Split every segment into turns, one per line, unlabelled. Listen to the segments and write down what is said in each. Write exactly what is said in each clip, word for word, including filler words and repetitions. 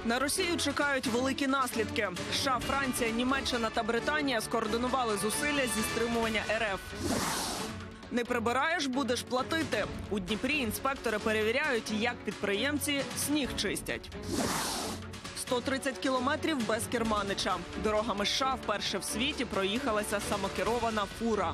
На Росію чекають великі наслідки. США, Франція, Німеччина та Британія скоординували зусилля зі стримування РФ. Не прибираєш – будеш платити. У Дніпрі інспектори перевіряють, як підприємці сніг чистять. сто тридцять кілометрів без керманича. Дорогами США вперше в світі проїхалася самокерована фура.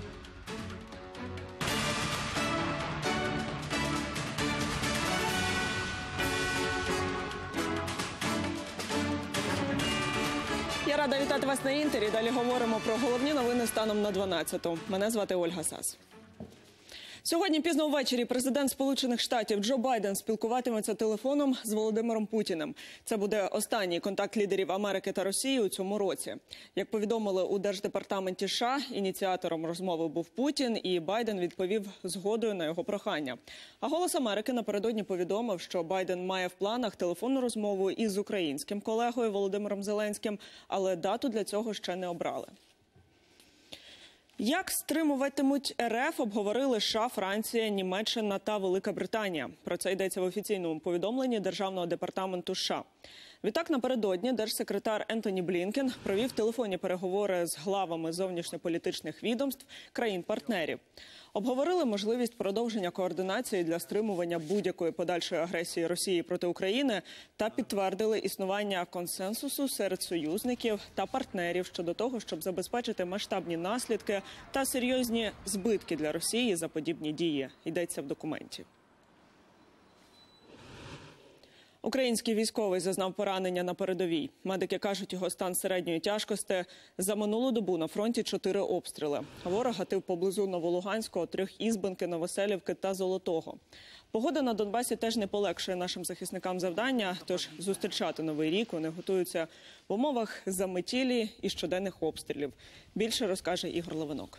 Я рада вітати вас на Інтері. Далі говоримо про головні новини станом на дванадцяту. Мене звати Ольга Сас. Сьогодні пізно ввечері президент Сполучених Штатів Джо Байден спілкуватиметься телефоном з Володимиром Путіним. Це буде останній контакт лідерів Америки та Росії у цьому році. Як повідомили у Держдепартаменті США, ініціатором розмови був Путін, і Байден відповів згодою на його прохання. А «Голос Америки» напередодні повідомив, що Байден має в планах телефонну розмову із українським колегою Володимиром Зеленським, але дату для цього ще не обрали. Як стримуватимуть РФ, обговорили США, Франція, Німеччина та Велика Британія. Про це йдеться в офіційному повідомленні Державного департаменту США. Відтак, напередодні держсекретар Ентоні Блінкен провів телефонні переговори з главами зовнішньополітичних відомств країн-партнерів. Обговорили можливість продовження координації для стримування будь-якої подальшої агресії Росії проти України та підтвердили існування консенсусу серед союзників та партнерів щодо того, щоб забезпечити масштабні наслідки та серйозні збитки для Росії за подібні дії. Йдеться в документі. Український військовий зазнав поранення на передовій. Медики кажуть, його стан середньої тяжкості. За минулу добу на фронті чотири обстріли. Ворог гатив поблизу Новолуганського, Трьохізбенки, Новоселівки та Золотого. Погода на Донбасі теж не полегшує нашим захисникам завдання, тож зустрічати Новий рік вони готуються в умовах заметілі і щоденних обстрілів. Більше розкаже Ігор Левинок.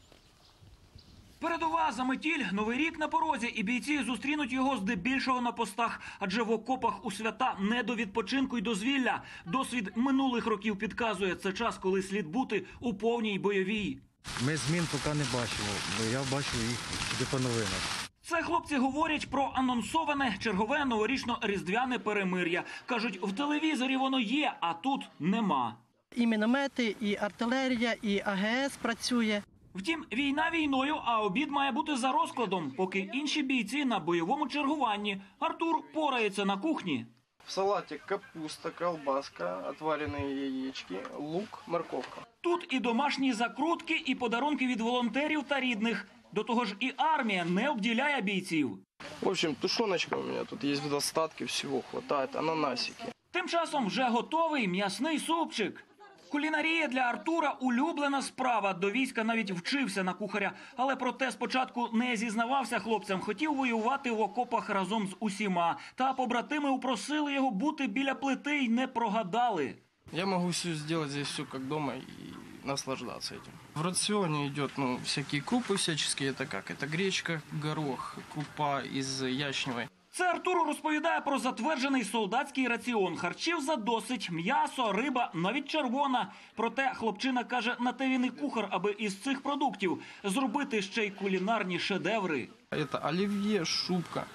Передова, заметіль, Новий рік на порозі, і бійці зустрінуть його здебільшого на постах, адже в окопах у свята не до відпочинку й дозвілля. Досвід минулих років підказує, це час, коли слід бути у повній бойовій.
Ми змін поки не бачимо, бо я бачу їх тільки по новинах.
Це хлопці говорять про анонсоване чергове новорічно-різдвяне перемир'я. Кажуть, в телевізорі воно є, а тут нема.
І міномети, і артилерія, і А Ге Ес працює.
Втім, війна війною, а обід має бути за розкладом, поки інші бійці на бойовому чергуванні. Артур порається на кухні.
В салаті капуста, колбаска, отварені яєчки, лук, морковка.
Тут і домашні закрутки, і подарунки від волонтерів та рідних. До того ж і армія не обділяє бійців.
В общем, тушоночка у мене тут є в достатку, всього хватає, ананасики.
Тим часом вже готовий м'ясний супчик. Кулінарія для Артура – улюблена справа. До війська навіть вчився на кухаря. Але проте спочатку не зізнавався хлопцям. Хотів воювати в окопах разом з усіма. Та побратими упросили його бути біля плити й не прогадали.
Я можу все зробити здесь все як вдома і наслаждатися цим. В раціоні йде ну, всякі крупи всяческие. Це як? Це гречка, горох, крупа із ячневої.
Це Артур розповідає про затверджений солдатський раціон. Харчів задосить, м'ясо, риба, навіть червона. Проте хлопчина каже, на те він і кухар, аби із цих продуктів зробити ще й кулінарні шедеври.
Це олів'є, шубка,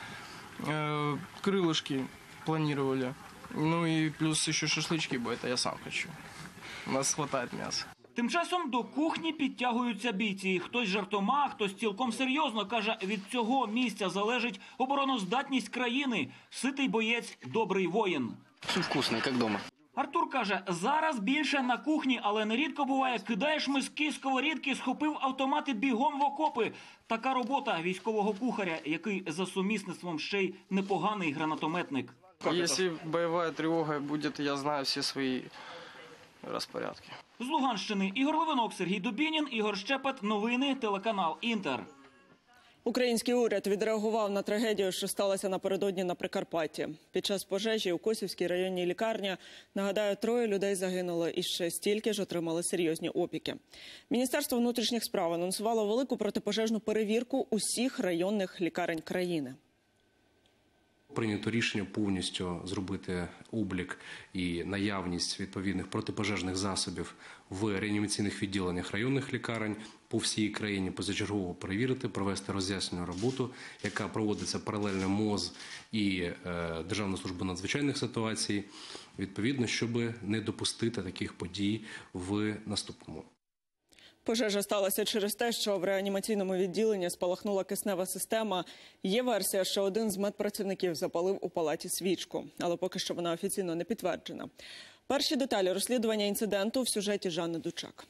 крилишки планували. Ну і плюс ще шашлички, бо це я сам хочу. У нас вистачає м'яса.
Тим часом до кухні підтягуються бійці. Хтось жартома, хтось цілком серйозно. Каже, від цього місця залежить обороноздатність країни. Ситий боєць – добрий воїн.
Все вкусно, як вдома.
Артур каже, зараз більше на кухні, але нерідко буває, кидаєш миски, сковорідки, схопив автомати бігом в окопи. Така робота військового кухаря, який за сумісництвом ще й непоганий гранатометник.
Якщо бойова тривога буде, я знаю всі свої розпорядки.
З Луганщини Ігор Левинок, Сергій Дубінін, Ігор Щепет. Новини, телеканал «Інтер».
Український уряд відреагував на трагедію, що сталася напередодні на Прикарпатті. Під час пожежі у Косівській районній лікарні, нагадаю, троє людей загинуло і ще стільки ж отримали серйозні опіки. Міністерство внутрішніх справ анонсувало велику протипожежну перевірку усіх районних лікарень країни.
Прийнято рішення повністю зробити облік і наявність відповідних протипожежних засобів в реанімаційних відділеннях районних лікарень по всій країні, позачергово перевірити, провести роз'яснювальну роботу, яка проводиться паралельно МОЗ і е, Державна служба надзвичайних ситуацій, відповідно, щоб не допустити таких подій в наступному.
Пожежа сталася через те, що в реанімаційному відділенні спалахнула киснева система. Є версія, що один з медпрацівників запалив у палаті свічку, але поки що вона офіційно не підтверджена. Перші деталі розслідування інциденту в сюжеті Жанни Дучак.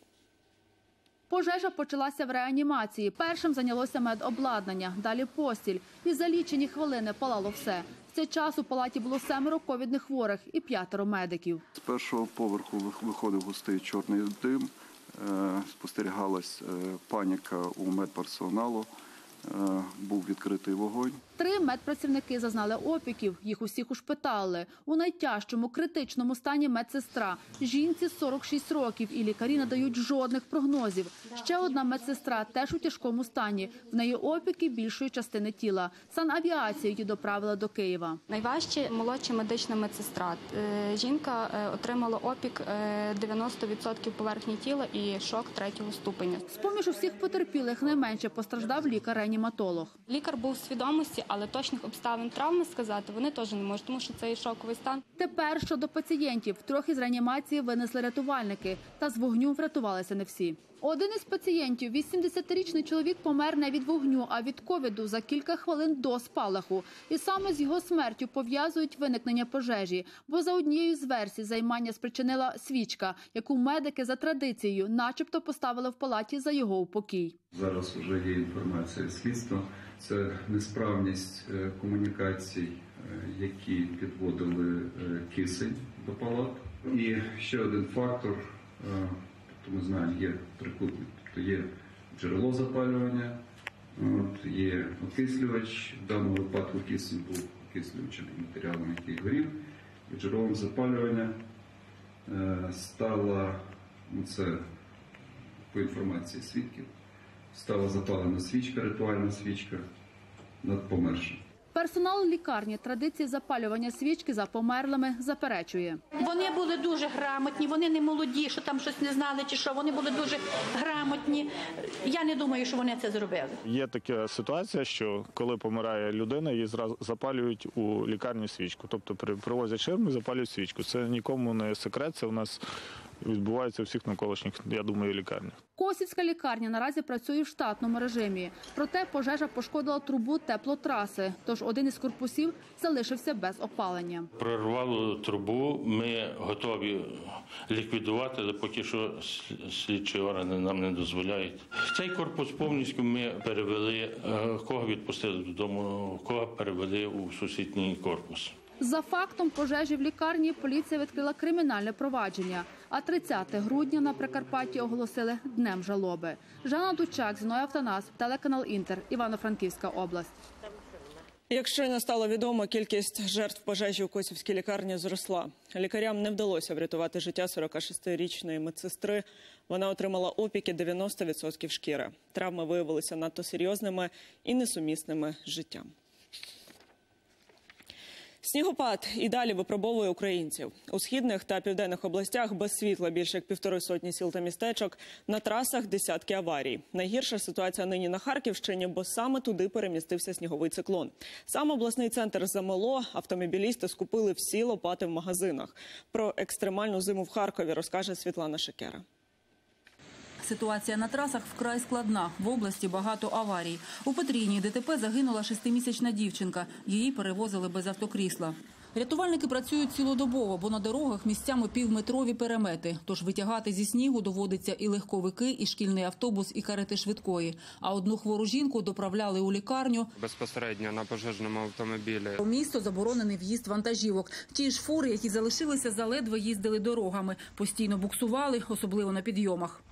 Пожежа почалася в реанімації. Першим зайнялося медобладнання, далі постіль. І за лічені хвилини палало все. В цей час у палаті було семеро ковідних хворих і п'ятеро медиків.
З першого поверху виходив густий чорний дим. Спостерігалась паніка у медперсоналу, був відкритий вогонь.
Три медпрацівники зазнали опіків, їх усіх ушпиталили. У найтяжчому критичному стані медсестра. Жінці сорок шість років і лікарі не дають жодних прогнозів. Ще одна медсестра теж у тяжкому стані. В неї опіки більшої частини тіла. Санавіацію її доправили до Києва.
Найважче молодша медична медсестра. Жінка отримала опік дев'яносто відсотків поверхні тіла і шок третього ступеня.
З-поміж усіх потерпілих найменше постраждав лікар-реаніматолог.
Лікар був в свідомості, але точних обставин травми сказати вони теж не можуть, тому що це і шоковий стан.
Тепер щодо пацієнтів. Трьох із реанімації винесли рятувальники. Та з вогню врятувалися не всі. Один із пацієнтів, вісімдесятирічний чоловік, помер не від вогню, а від ковіду за кілька хвилин до спалаху. І саме з його смертю пов'язують виникнення пожежі. Бо за однією з версій займання спричинила свічка, яку медики за традицією начебто поставили в палаті за його упокій.
Зараз вже є інформація слідства. Це несправність комунікацій, які підводили кисень до палат. І ще один фактор, тобто ми знаємо, є трикутник, тобто є джерело запалювання, от, є окислювач, в даному випадку кисень був окислювачем матеріалом, який горів, і джерелом запалювання стала, ну це по інформації свідків, стала запалена свічка, ритуальна свічка над помершим.
Персонал лікарні традиції запалювання свічки за померлими заперечує.
Вони були дуже грамотні, вони не молоді, що там щось не знали чи що, вони були дуже грамотні. Я не думаю, що вони це зробили.
Є така ситуація, що коли помирає людина, її зразу запалюють у лікарні свічку. Тобто привозять ширму і запалюють свічку. Це нікому не секрет, це у нас відбувається у всіх навколишніх, я думаю, лікарнях.
Косівська лікарня наразі працює в штатному режимі. Проте пожежа пошкодила трубу теплотраси, тож один із корпусів залишився без опалення.
Прорвало трубу, ми готові ліквідувати, але поки що слідчі органи нам не дозволяють. Цей корпус повністю ми перевели, кого відпустили додому, кого перевели у сусідній корпус.
За фактом пожежі в лікарні поліція відкрила кримінальне провадження, а тридцятого грудня на Прикарпатті оголосили Днем жалоби. Жанна Дучак, Зіновій Автонас, телеканал Інтер, Івано-Франківська область.
Як щойно стало відомо, кількість жертв пожежі у Косівській лікарні зросла. Лікарям не вдалося врятувати життя сорокашестирічної медсестри. Вона отримала опіки дев'яносто відсотків шкіри. Травми виявилися надто серйозними і несумісними з життям. Снігопад і далі випробовує українців. У східних та південних областях без світла більше як півтори сотні сіл та містечок. На трасах десятки аварій. Найгірша ситуація нині на Харківщині, бо саме туди перемістився сніговий циклон. Сам обласний центр замело, автомобілісти скупили всі лопати в магазинах. Про екстремальну зиму в Харкові розкаже Світлана Шикера.
Ситуація на трасах вкрай складна. В області багато аварій. У Петрійній ДТП загинула шестимісячна дівчинка. Її перевозили без автокрісла. Рятувальники працюють цілодобово, бо на дорогах місцями півметрові перемети. Тож витягати зі снігу доводиться і легковики, і шкільний автобус, і карети швидкої. А одну хвору жінку доправляли у лікарню.
Безпосередньо на пожежному автомобілі.
У місто заборонений в'їзд вантажівок. Ті ж фури, які залишилися, заледве їздили дорогами. Постійно буксували, особливо на підйомах.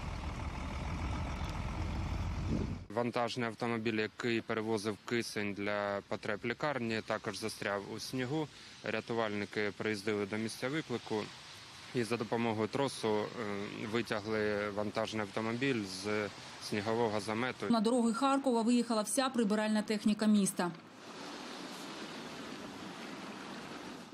Вантажний автомобіль, який перевозив кисень для потреб лікарні, також застряв у снігу. Рятувальники приїздили до місця виклику і за допомогою тросу витягли вантажний автомобіль з снігового замету.
На дороги Харкова виїхала вся прибиральна техніка міста.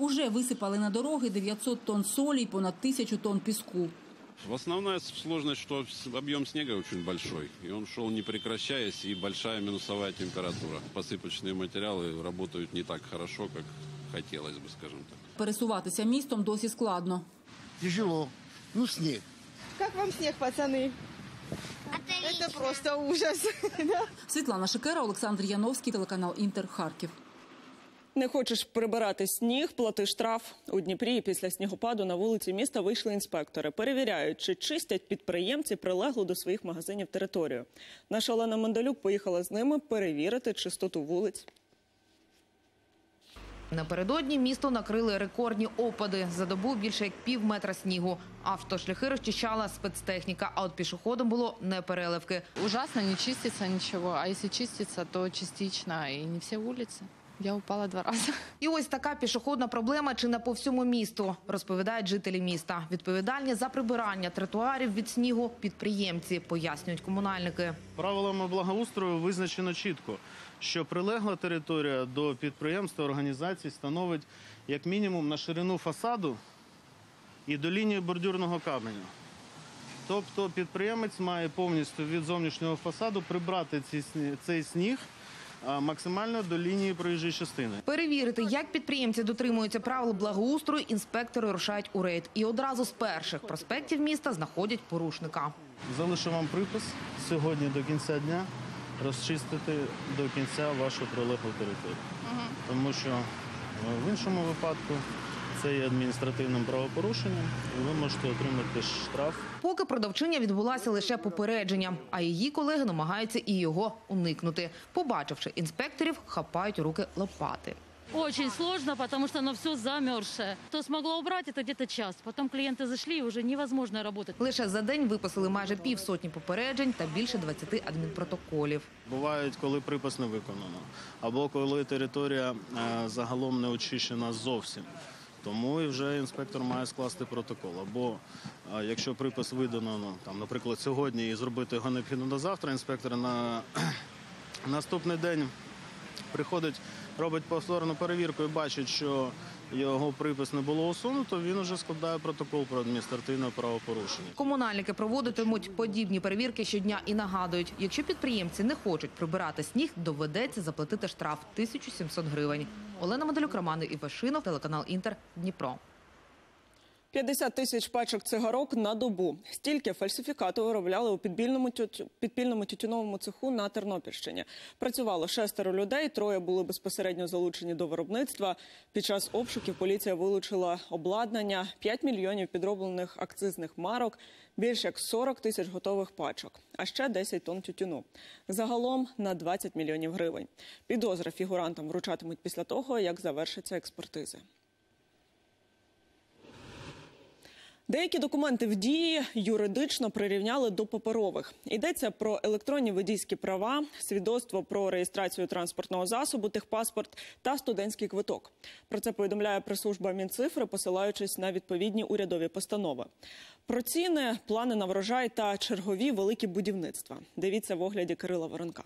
Уже висипали на дороги дев'ятсот тонн солі й понад тисячу тонн піску.
Основная сложность, что объем снега очень большой, и он шел не прекращаясь, и большая минусовая температура. Посыпочные материалы работают не так хорошо, как хотелось бы, скажем так.
Пересуватися містом досі складно.
Тяжело. Ну, снег.
Как вам снег, пацаны? Это просто ужас.
Світлана Шикера, Олександр Яновський, телеканал «Інтер», Харків.
Не хочеш прибирати сніг – плати штраф. У Дніпрі після снігопаду на вулиці міста вийшли інспектори. Перевіряють, чи чистять підприємці прилеглу до своїх магазинів територію. Наша Олена Мандалюк поїхала з ними перевірити чистоту вулиць.
Напередодні місто накрили рекордні опади. За добу більше як пів метра снігу. Автошляхи розчищала спецтехніка, а от пішоходам було не переливки.
Ужасно, не чиститься нічого, а якщо чиститься, то частично і не всі вулиці. Я упала два рази.
І ось така пішохідна проблема чи не по всьому місту, розповідають жителі міста. Відповідальні за прибирання тротуарів від снігу підприємці, пояснюють комунальники.
Правилами благоустрою визначено чітко, що прилегла територія до підприємств та організацій становить як мінімум на ширину фасаду і до лінії бордюрного каменю. Тобто підприємець має повністю від зовнішнього фасаду прибрати цей сніг максимально до лінії проїжджої частини.
Перевірити, як підприємці дотримуються правил благоустрою, інспектори рушають у рейд. І одразу з перших проспектів міста знаходять порушника.
Залишу вам припис сьогодні до кінця дня розчистити до кінця вашу прилеглу територію. Угу. Тому що в іншому випадку це є адміністративним правопорушенням, і ви можете отримати штраф.
Поки продавчиня відбулася лише попередженням, а її колеги намагаються і його уникнути. Побачивши інспекторів, хапають у руки лопати.
Очень сложно, потому что оно все замерзшее. То смогло убрать это где-то час. Потом клиенты зашли, и уже невозможно работать.
Лише за день виписали майже півсотні попереджень та більше двадцяти адмінпротоколів.
Bувають, коли припис не виконано, або коли територія загалом не очищена зовсім. Тому і вже інспектор має скласти протокол. Або якщо припис видано, там, наприклад, сьогодні і зробити його необхідно до завтра, інспектор на наступний день приходить, робить повторну перевірку і бачить, що його припис не було усунуто, він вже складає протокол про адміністративне правопорушення.
Комунальники проводитимуть подібні перевірки щодня і нагадують, якщо підприємці не хочуть прибирати сніг, доведеться заплатити штраф – тисячу сімсот гривень. Олена Мандалюк, Роман Івашинов, телеканал «Інтер», Дніпро.
п'ятдесят тисяч пачок цигарок на добу. Стільки фальсифікату виробляли у підпільному, тютю... підпільному тютюновому цеху на Тернопільщині. Працювало шестеро людей, троє були безпосередньо залучені до виробництва. Під час обшуків поліція вилучила обладнання, п'ять мільйонів підроблених акцизних марок, більш як сорок тисяч готових пачок, а ще десять тонн тютюну. Загалом на двадцять мільйонів гривень. Підозри фігурантам вручатимуть після того, як завершаться експертизи. Деякі документи в дії юридично прирівняли до паперових. Йдеться про електронні водійські права, свідоцтво про реєстрацію транспортного засобу, техпаспорт та студентський квиток. Про це повідомляє прес-служба Мінцифри, посилаючись на відповідні урядові постанови. Про ціни, плани на врожай та чергові великі будівництва. Дивіться в огляді Кирила Воронка.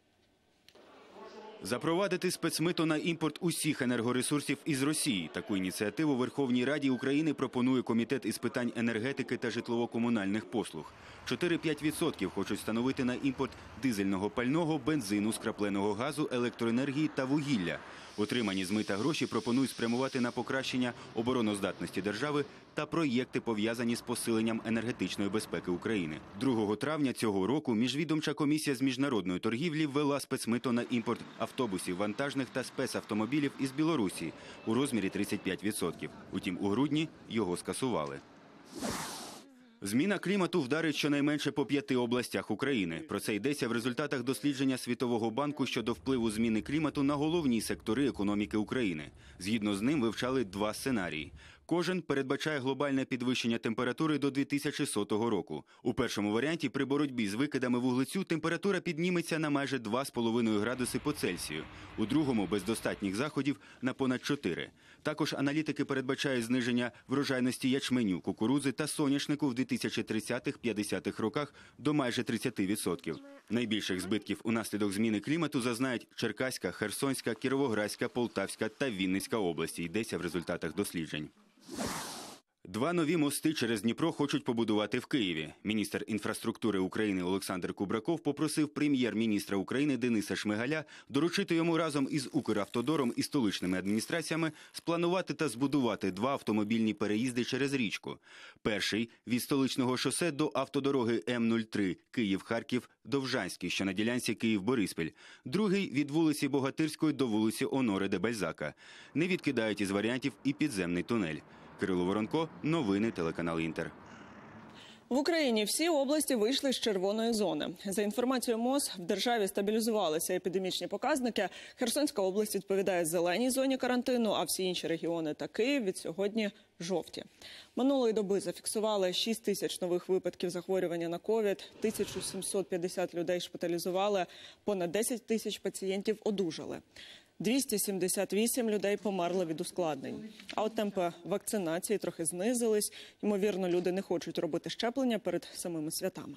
Запровадити спецмито на імпорт усіх енергоресурсів із Росії. Таку ініціативу Верховній Раді України пропонує Комітет із питань енергетики та житлово-комунальних послуг. чотири-п'ять відсотків хочуть встановити на імпорт дизельного пального, бензину, скрапленого газу, електроенергії та вугілля. Отримані з мита гроші пропонують спрямувати на покращення обороноздатності держави та проєкти, пов'язані з посиленням енергетичної безпеки України. другого травня цього року Міжвідомча комісія з міжнародної торгівлі ввела спецмито на імпорт автобусів, вантажних та спецавтомобілів із Білорусі у розмірі тридцять п'ять відсотків. Утім, у грудні його скасували. Зміна клімату вдарить щонайменше по п'яти областях України. Про це йдеться в результатах дослідження Світового банку щодо впливу зміни клімату на головні сектори економіки України. Згідно з ним вивчали два сценарії. Кожен передбачає глобальне підвищення температури до дві тисячі сотого року. У першому варіанті при боротьбі з викидами вуглецю температура підніметься на майже два з половиною градуси по Цельсію. У другому, без достатніх заходів, на понад чотири. Також аналітики передбачають зниження врожайності ячменю, кукурудзи та соняшнику в дві тисячі тридцятих-п'ятдесятих роках до майже тридцять відсотків. Найбільших збитків унаслідок зміни клімату зазнають Черкаська, Херсонська, Кіровоградська, Полтавська та Вінницька області, йдеться в результатах досліджень. Два нові мости через Дніпро хочуть побудувати в Києві. Міністр інфраструктури України Олександр Кубраков попросив прем'єр-міністра України Дениса Шмигаля доручити йому разом із Укравтодором і столичними адміністраціями спланувати та збудувати два автомобільні переїзди через річку. Перший – від столичного шосе до автодороги М нуль три Київ-Харків-Довжанський, що на ділянці Київ-Бориспіль. Другий – від вулиці Богатирської до вулиці Оноре де Бальзака. Не відкидають із варіантів і підземний тунель. Кирило Воронко, новини, телеканал «Інтер».
В Україні всі області вийшли з червоної зони. За інформацією МОЗ, в державі стабілізувалися епідемічні показники. Херсонська область відповідає зеленій зоні карантину, а всі інші регіони та Київ від сьогодні жовті. Минулої доби зафіксували шість тисяч нових випадків захворювання на ковід, тисячу сімсот п'ятдесят людей шпиталізували, понад десять тисяч пацієнтів одужали. двісті сімдесят вісім людей померли від ускладнень. А от темпи вакцинації трохи знизились. Ймовірно, люди не хочуть робити щеплення перед самими святами.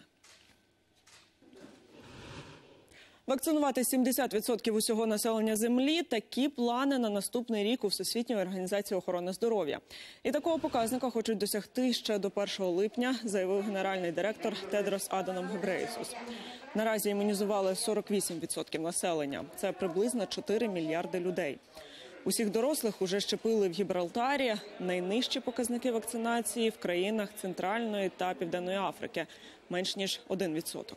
Вакцинувати сімдесят відсотків усього населення Землі – такі плани на наступний рік у Всесвітньої організації охорони здоров'я. І такого показника хочуть досягти ще до першого липня, заявив генеральний директор Тедрос Аданом Гебреєсус. Наразі імунізували сорок вісім відсотків населення. Це приблизно чотири мільярди людей. Усіх дорослих уже щепили в Гібралтарі. Найнижчі показники вакцинації в країнах Центральної та Південної Африки – менш ніж один відсоток.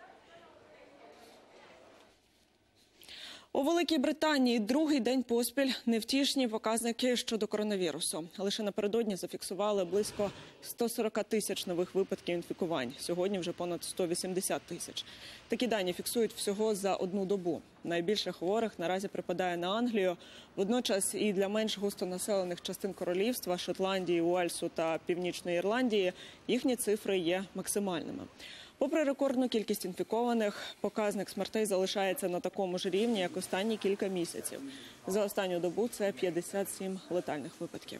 У Великій Британії другий день поспіль невтішні показники щодо коронавірусу. Лише напередодні зафіксували близько сто сорок тисяч нових випадків інфікувань. Сьогодні вже понад сто вісімдесят тисяч. Такі дані фіксують всього за одну добу. Найбільше хворих наразі припадає на Англію. Водночас і для менш густонаселених частин королівства – Шотландії, Уельсу та Північної Ірландії – їхні цифри є максимальними. Попри рекордну кількість інфікованих, показник смертей залишається на такому ж рівні, як останні кілька місяців. За останню добу це п'ятдесят сім летальних випадків.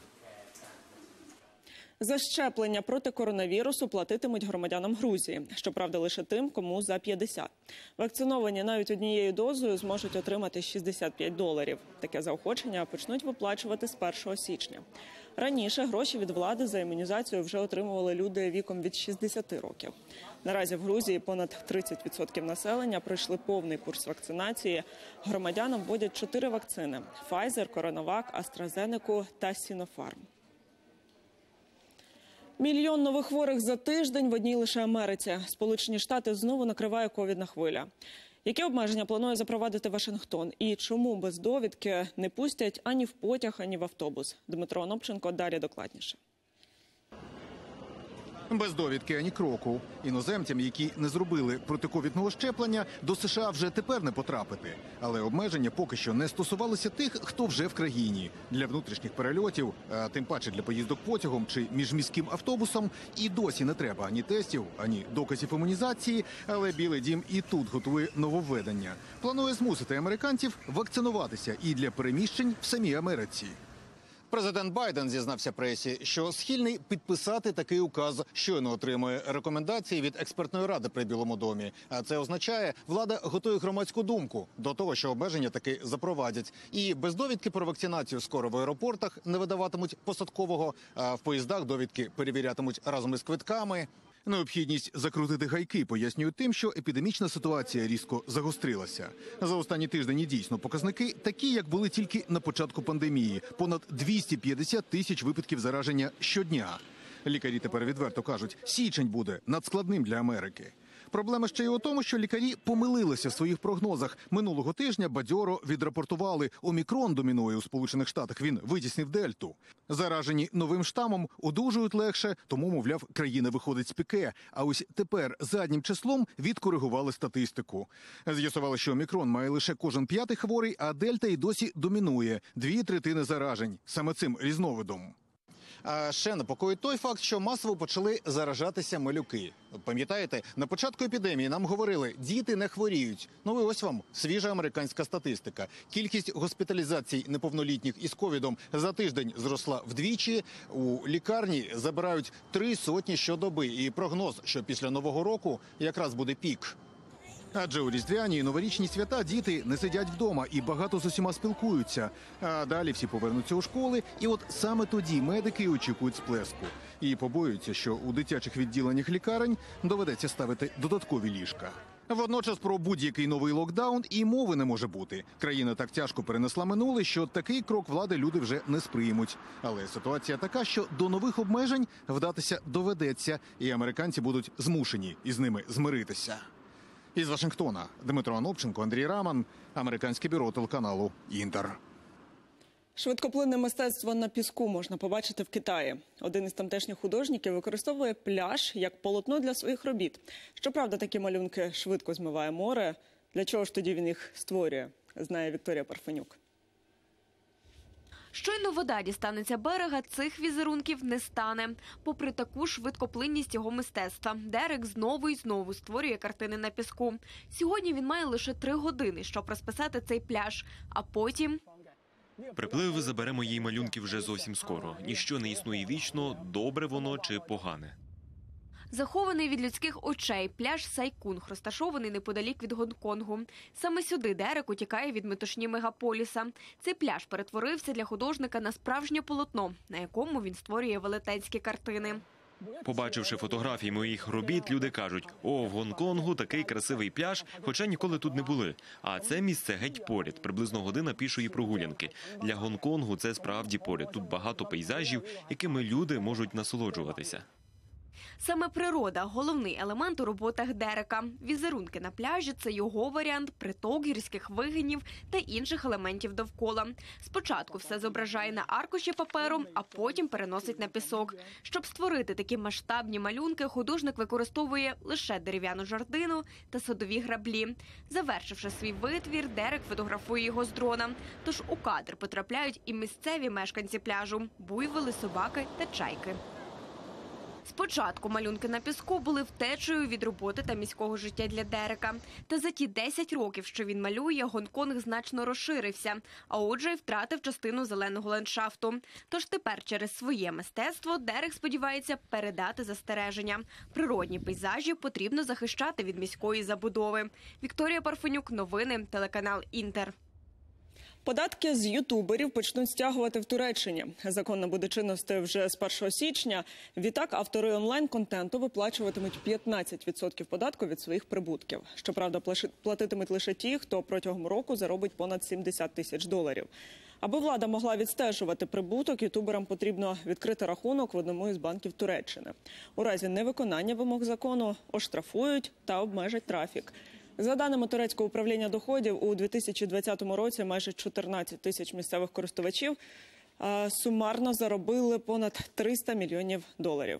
За щеплення проти коронавірусу платитимуть громадянам Грузії. Щоправда, лише тим, кому за п'ятдесят. Вакциновані навіть однією дозою зможуть отримати шістдесят п'ять доларів. Таке заохочення почнуть виплачувати з першого січня. Раніше гроші від влади за імунізацію вже отримували люди віком від шістдесяти років. Наразі в Грузії понад тридцять відсотків населення пройшли повний курс вакцинації. Громадянам вводять чотири вакцини – Pfizer, CoronaVac, AstraZeneca та Sinopharm. Мільйон нових хворих за тиждень в одній лише Америці. Сполучені Штати знову накриває ковідна хвиля. Які обмеження планує запровадити Вашингтон? І чому без довідки не пустять ані в потяг, ані в автобус? Дмитро Онопченко далі докладніше.
Без довідки ані кроку. Іноземцям, які не зробили протиковідного щеплення, до США вже тепер не потрапити. Але обмеження поки що не стосувалися тих, хто вже в країні. Для внутрішніх перельотів, а тим паче для поїздок потягом чи міжміським автобусом, і досі не треба ані тестів, ані доказів імунізації, але Білий дім і тут готує нововведення. Планує змусити американців вакцинуватися і для переміщень в самій Америці. Президент Байден зізнався пресі, що схильний підписати такий указ, щойно отримує рекомендації від експертної ради при Білому домі. А це означає, влада готує громадську думку до того, що обмеження таки запровадять. І без довідки про вакцинацію скоро в аеропортах не видаватимуть посадкового, а в поїздах довідки перевірятимуть разом із квитками. Необхідність закрутити гайки пояснюють тим, що епідемічна ситуація різко загострилася. За останні тиждень дійсно показники такі, як були тільки на початку пандемії. Понад двісті п'ятдесят тисяч випадків зараження щодня. Лікарі тепер відверто кажуть, січень буде надскладним для Америки. Проблема ще й у тому, що лікарі помилилися в своїх прогнозах. Минулого тижня бадьоро відрапортували, омікрон домінує у Сполучених Штатах, він витіснив дельту. Заражені новим штамом одужують легше, тому, мовляв, країна виходить з піке. А ось тепер заднім числом відкоригували статистику. З'ясували, що омікрон має лише кожен п'ятий хворий, а дельта й досі домінує – дві третини заражень саме цим різновидом. А ще непокоїть той факт, що масово почали заражатися малюки. Пам'ятаєте, на початку епідемії нам говорили, діти не хворіють. Ну і ось вам свіжа американська статистика. Кількість госпіталізацій неповнолітніх із ковідом за тиждень зросла вдвічі. У лікарні забирають три сотні щодоби. І прогноз, що після Нового року якраз буде пік. Адже у різдвяні і новорічні свята діти не сидять вдома і багато з усіма спілкуються. А далі всі повернуться у школи, і от саме тоді медики очікують сплеску. І побоюються, що у дитячих відділеннях лікарень доведеться ставити додаткові ліжка. Водночас про будь-який новий локдаун і мови не може бути. Країна так тяжко перенесла минуле, що такий крок влади люди вже не сприймуть. Але ситуація така, що до нових обмежень вдатися доведеться, і американці будуть змушені із ними змиритися. Із Вашингтона Дмитро Анопченко, Андрій Раман, американське бюро телеканалу «Інтер».
Швидкоплинне мистецтво на піску можна побачити в Китаї. Один із тамтешніх художників використовує пляж як полотно для своїх робіт. Щоправда, такі малюнки швидко змиває море. Для чого ж тоді він їх створює, знає Вікторія Парфенюк.
Щойно вода дістанеться берега, цих візерунків не стане. Попри таку швидкоплинність його мистецтва, Дерек знову і знову створює картини на піску. Сьогодні він має лише три години, щоб розписати цей пляж, а потім...
Приплив забере мої малюнки вже зовсім скоро. Ніщо не існує вічно, добре воно чи погане.
Захований від людських очей пляж Сайкунг розташований неподалік від Гонконгу. Саме сюди Дерек утікає від метушні мегаполіса. Цей пляж перетворився для художника на справжнє полотно, на якому він створює велетенські картини.
Побачивши фотографії моїх робіт, люди кажуть: «О, в Гонконгу такий красивий пляж, хоча ніколи тут не були. А це місце геть поряд, приблизно година пішої прогулянки. Для Гонконгу це справді поряд. Тут багато пейзажів, якими люди можуть насолоджуватися».
Саме природа – головний елемент у роботах Дерека. Візерунки на пляжі – це його варіант, приток гірських вигинів та інших елементів довкола. Спочатку все зображає на аркуші паперу, а потім переносить на пісок. Щоб створити такі масштабні малюнки, художник використовує лише дерев'яну жердину та садові граблі. Завершивши свій витвір, Дерек фотографує його з дрона. Тож у кадр потрапляють і місцеві мешканці пляжу – буйволи, собаки та чайки. Спочатку малюнки на піску були втечею від роботи та міського життя для Дерека. Та за ті десять років, що він малює, Гонконг значно розширився, а отже й втратив частину зеленого ландшафту. Тож тепер через своє мистецтво Дерек сподівається передати застереження. Природні пейзажі потрібно захищати від міської забудови. Вікторія Парфенюк, новини, телеканал «Інтер».
Податки з ютуберів почнуть стягувати в Туреччині. Закон набуде чинності вже з першого січня. Відтак автори онлайн-контенту виплачуватимуть п'ятнадцять відсотків податку від своїх прибутків. Щоправда, платитимуть лише ті, хто протягом року заробить понад сімдесят тисяч доларів. Аби влада могла відстежувати прибуток, ютуберам потрібно відкрити рахунок в одному із банків Туреччини. У разі невиконання вимог закону оштрафують та обмежать трафік. За даними турецького управління доходів, у дві тисячі двадцятому році майже чотирнадцять тисяч місцевих користувачів сумарно заробили понад триста мільйонів доларів.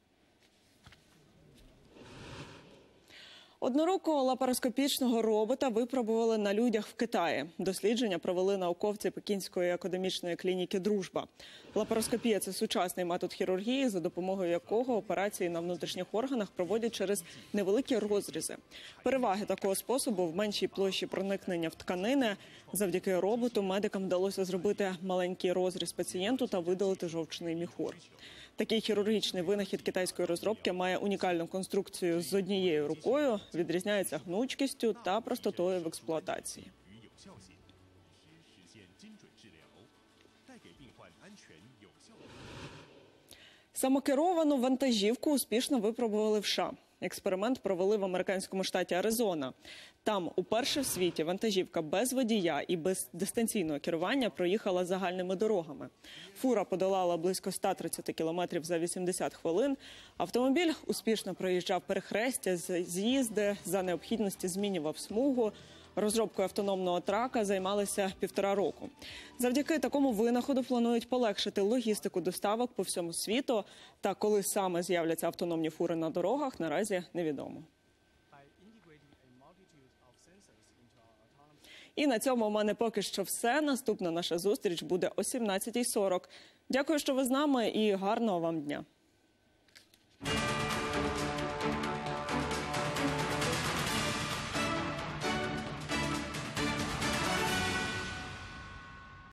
Однорукого лапароскопічного робота випробували на людях в Китаї. Дослідження провели науковці Пекінської академічної клініки «Дружба». Лапароскопія – це сучасний метод хірургії, за допомогою якого операції на внутрішніх органах проводять через невеликі розрізи. Переваги такого способу в меншій площі проникнення в тканини. Завдяки роботу медикам вдалося зробити маленький розріз пацієнту та видалити жовчний міхур. Такий хірургічний винахід китайської розробки має унікальну конструкцію з однією рукою, відрізняється гнучкістю та простотою в експлуатації. Самокеровану вантажівку успішно випробували в США. Експеримент провели в американському штаті Аризона. Там уперше в світі вантажівка без водія і без дистанційного керування проїхала загальними дорогами. Фура подолала близько ста тридцяти кілометрів за вісімдесят хвилин. Автомобіль успішно проїжджав перехрестя, з'їзди, за необхідності змінював смугу. Розробкою автономного трака займалися півтора року. Завдяки такому винаходу планують полегшити логістику доставок по всьому світу. Та коли саме з'являться автономні фури на дорогах, наразі невідомо. І на цьому у мене поки що все. Наступна наша зустріч буде о сімнадцятій сорок. Дякую, що ви з нами, і гарного вам дня.